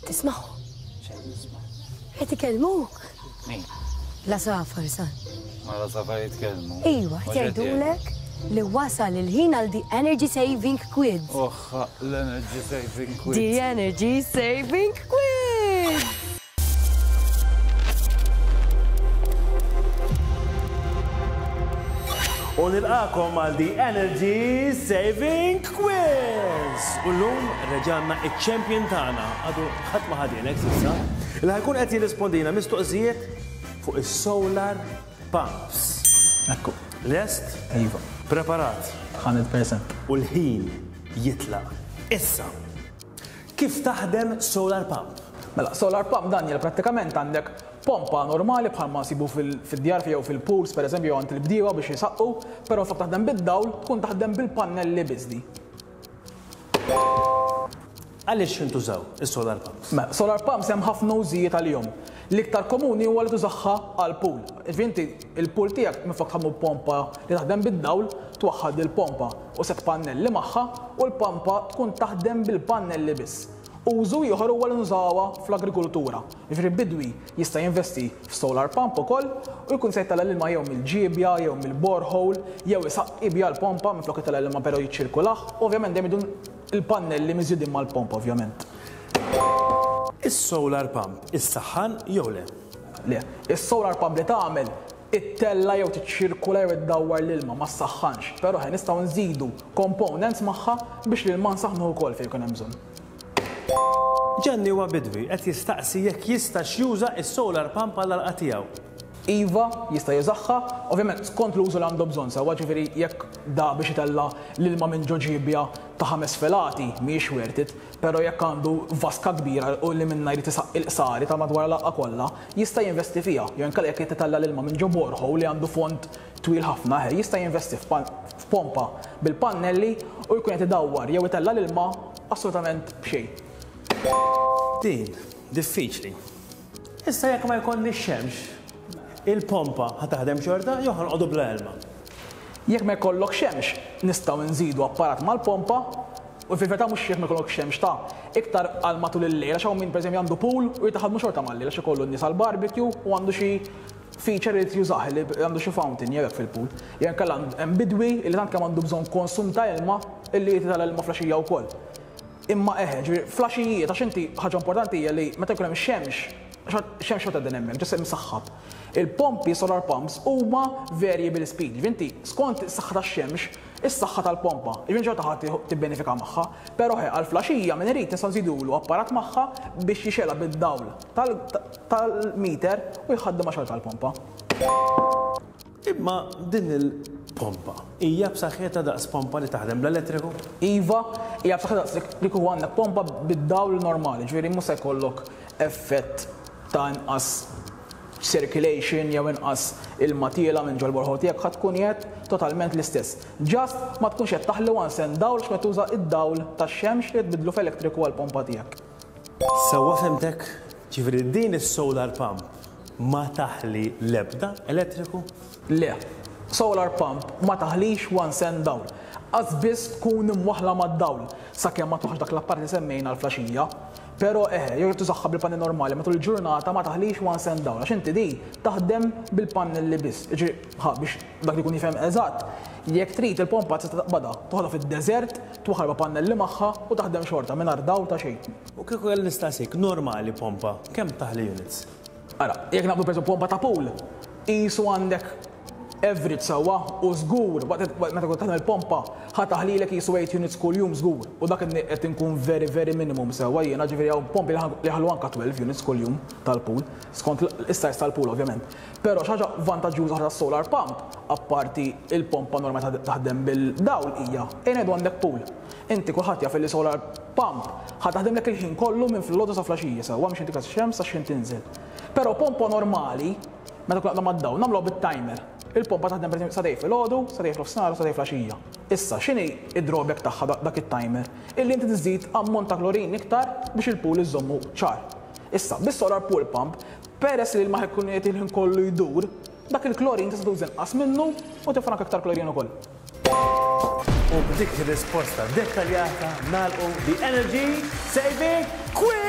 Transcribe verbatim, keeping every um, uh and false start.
Tismaħu. Xejn nisma'. Qed ikellmuk. Min? La safar san. Ma la safar jitkellmu. Iwa, jgħidulek li wasal il-ħin għal di Energy Saving Quiz. Oħħa, l-Energy Saving Quiz. Di Energy Saving Quiz. U nilqakom għal di Energy Saving Quiz. U l-lum reġanna iċ-champion tagħna għadu ħadd ma ħadilek s'issa. Li ħajkun qed jirrispondina mistoqsijiet fuq is-solar pumps. Ekku. Lest? Iva. Preparat? hundred percent. U l-ħin jitlaq. Issa, kif taħdem solar pump? Mela, solar pump Daniel prattikament għandek pompa normali bħalma nsibu fil-djar jew fil-pools, per eżempju, għand il-bdiewa biex jisaqqu, però flok taħdem bid-dawl tkun taħdem bil-pannelli biżdi. Għaliex jintużaw is-solar pumps? Mela, solar pumps hemm ħafna użijiet għalihom. L-iktar komuni huwa li tużaħħa għall-pool. Inti il-pool tiegħek minflok tħammu pompa li taħdem bid-dawl, twaħħad il-pompa u set pannelli magħha u l-pompa tkun taħdem bil-pannelli biss. Użu ieħor huwa li nużawha fl-agrikoltura. Jiġri bidwi jista' jinvesti f'solar pump ukoll u jkun se jtella l-ilma jew mill-ġiebja jew mill-borehole jew isaqqi biha l-pompa minflok itella l-ilma però jiċċirkulaħ, ovvjament dejjem idun il-pannelli miżjudin mal-pompa ovvjament. Is-solar pump is-saħħan jew le? Le, is-solar pump li tagħmel it-tella jew tiċċirkula jew iddawwar l-ilma ma ssaħħanx, però ħe nistgħu nżidu components magħha biex l-ilma nsaħħnu wkoll fejn ikun hemm bżonn. Ġenni huwa bidwi qed jistaqsi jekk jistax juża is-solar pump għall-alqa tiegħu. Iva jista' jużaħħa, ovvjament skont l-użu li għandu bżonn sewwa, ġifieri jekk da biex itella l-ilma minn ġo ġiebja ta' ħames filati mhijiex worth it, però jekk għandu vaska kbira u li minnha jrid isaq il-qsari ta' madwar l-aqqa kollha, jista' jinvesti fiha. Jew inkella jekk itella l-ilma minn ġo borehole li għandu font twil ħafna, jista' jinvesti f'pompa bil-pannelli u jkun qed idawwar jew itella l-ilma assolutament b'xejn. Din, diffiċli. Issa jekk ma jkollniex xemx, il-pompa ħataħdem xorta jew ħanqogħdu bla ilma. Jekk ma jkollok xemx, nistgħu nżidu apparat mal-pompa u fil-verità mhux jekk ma jkollok xemx ta' iktar għal matul il-lejl għax hawn min pereżempju għandu pool u jitaħadmu xorta mal-lejl għax ikollu n-nies għall-barbecue u għandu xi feature li jużaħ li għandu xi fountain jew hekk fil-pool. Jekk kellha hemm bidwi li tant kemm għandu bżonn konsum ta' ilma illi jititella l-ilma flaxija wkoll. Imma eħe, ġifieri flaxijiet għax inti ħaġa importanti hija li meta jkun hemm xemx, xemx meta din hemmhekk, ġisem msaħħab. Il-pompi solar pumps huma variable speed. Inti skont is-saħħa tax-xemx, is-saħħa tal-pompa. Ġifieri ġorta ħadd tibbenefika magħha, però eħe għall-flaxija minn irid nistgħu nżidulu apparat magħha biex jixelha bid-dawl tal-meter u jħaddem xogħol tal-pompa. Imma din il-pompa hija b'saħħitha daqs pompa li taħdem bl-elettriku? Iva, hija b'saħħitha daqs li kieku għandek pompa bid-dawl normali, ġifieri mhux se jkollok effett ta' inqas circulation jew inqas il-matiela minn ġol borehole tiegħek ħadd tkun qiegħed totalment l-istess. Just ma tkunx qed taħli one dawl x'ma tuża id-dawl tax-xemx li tbidlu f'elettriku għall-pompa tiegħek. Sewwa fimtek, ġifieri din is-solar pump ma taħli l-ebda elettriku? Le, solar pump ma taħlix one cent dawl. Qasbiss tkun imwaħla mad-dawl sakemm ma toħroġ dak l-apparat li semmejna l-flaxija. Però eħe, jew tużaħħa bil-panni normali matul il-ġurnata ma taħlix one cent dawl għax inti di taħdem bil-pannelli biss. Ġifieri ħa biex dak li jkun jifhem eżatt, jekk trid il-pompa tista' taqbadha toħodha fid-deżert, twaħħal pannelli magħha u taħdem xorta mingħajr dawl ta' xejn. U kieku kell nistaqsik normali pompa, kemm taħli units? Ara, jekk naqbdu pereżempju pompa ta' pool, qisu għandek average sewwa u żgur meta tkun taħdem il-pompa ħa taħlilek qisu eight units kull jum żgur u dak qed inkun very very minimum sewwa jiena ġifieri hawn pompi li ħallu anke twelve units kull jum tal-pool skont is-size tal-pool ovvjament. Però xi ħaġa vantaġġjuża tas-solar pump apparti il-pompa normali taħdem bil-dawl hija ngħidu għandek pool. Inti kulħadd jaf li solar pump ħa taħdemlek il-ħin kollu minn fil-logħdu sa flaxija sewwa mhux inti xemx sa xejn tinżel. Però pompa normali meta tkun qagħda mad-dawl nagħmluha bit-timer. Il-pompa taħdem pereżempju sa dej fil-għodu, sa dej fl-ofsinhar u sa dej flaxija. Issa x'inhi id-drawback tagħha dak it-timer? Illi inti tiżid ammont ta' klorin iktar biex il-pool iżommu ċar. Issa bis-solar pool pump peress li l-maħ ikun qed il-ħin kollu jdur, dak il-klorin tista' tuża inqas minnu u tifrank iktar klorin ukoll. U b'dik ir-risposta dettaljata nagħlqu the Energy Saving Quiz!